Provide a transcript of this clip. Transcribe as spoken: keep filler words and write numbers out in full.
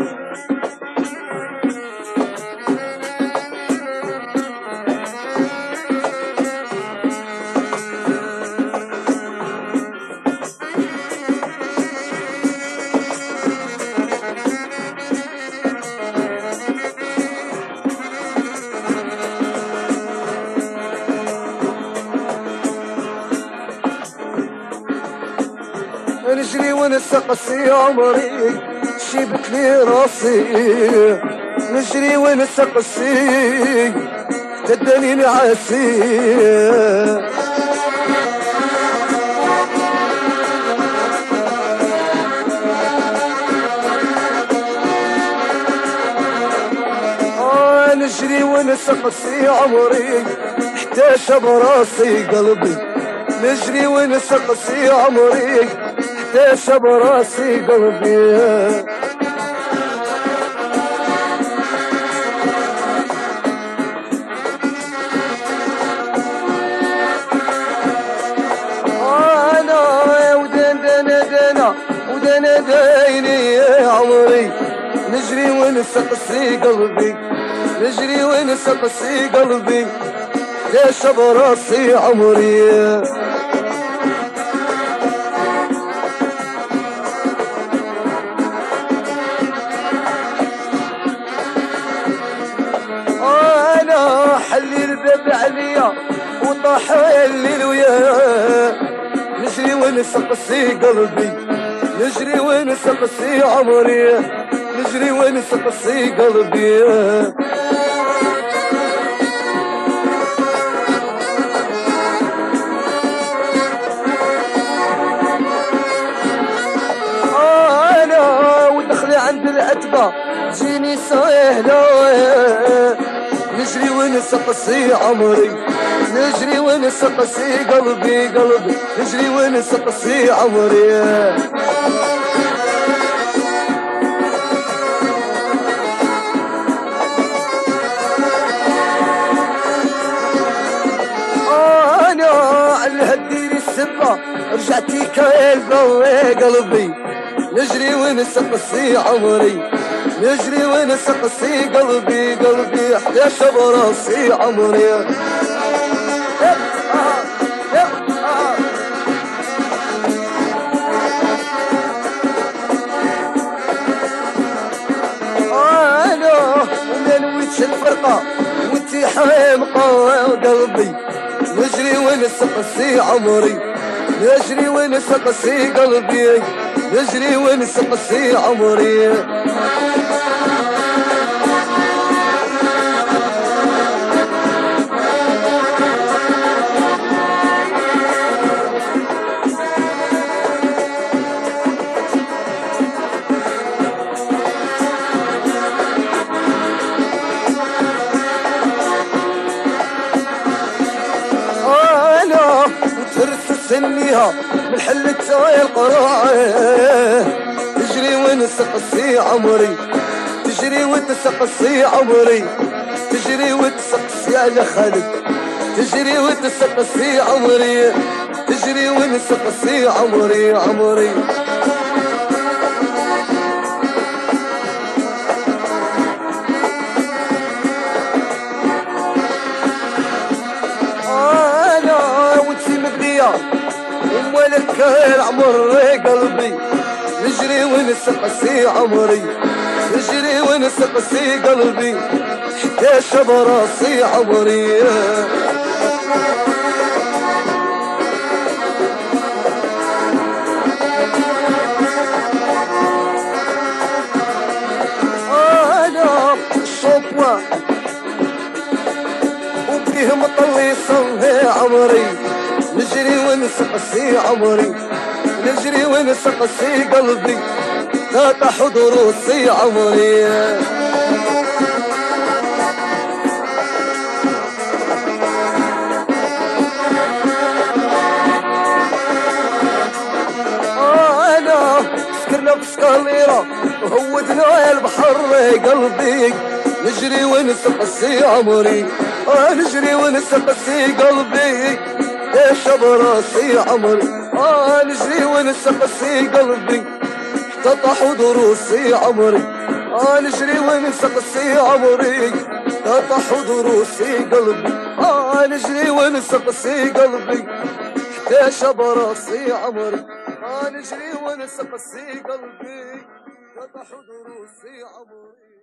نجري ونسقسي عمري شيبت لي راسي، نجري ونسقسي تداني نعاسي. آه نجري ونسقسي عمري حتى شب راسي قلبي، نجري ونسقسي عمري حتى شب راسي قلبي. انا ودنا دنا دنا ودنا دايني يا عمري، نجري ونسقسي قلبي، نجري ونسقسي قلبي يا شب راسي عمري. حلي الباب عليا وطاح الليل وياه، نجري ونسقسي قلبي، نجري ونسقسي عمري، نجري ونسقسي قلبي. انا ودخلي عند العتبه جيني سهله، نجري ونسقسي عمري، نجري ونسقسي قلبي قلبي، نجري ونسقسي عمري. انا على هالدير السبه رجعتي كالبوي قلبي، نجري ونسقسي عمري، نجري ونسقسي قلبي قلبي حتى شب راسي عمري. انا وما نويتش الفرقه وانتي حامقه قلبي، نجري ونسقسي عمري، نجري ونسقسي قلبي، نجري ونسقسي عمري. سنيها من حلة القراعة، تجري ونسقسي عمري، تجري وتسقسي عمري، تجري وتسقسي على خالد، تجري وتسقسي عمري، تجري ونسقسي عمري عمري. انا وانتي مبنيه ومالك العمر قلبي، نجري ونسقسي عمري، نجري ونسقسي قلبي حتى شب راسي عمري. انا الصبوة وبيه مطلي صنهي عمري، نجري ونسقسي عمري، نجري ونسقسي قلبي لا حضور روسي عمري. انا سكرنا بسكاليرة وهودنا البحر قلبي، نجري ونسقسي عمري، نجري ونسقسي قلبي يا شب راسي عمري. آه نجري ونسقسي قلبي تطح دروسي عمري، آه نجري وننسى قصي عمري تطح دروسي قلبي آه نجري وننسى قصي قلبي احتاج براسي عمري آه نجري وننسى قصي قلبي تطح دروسي عمري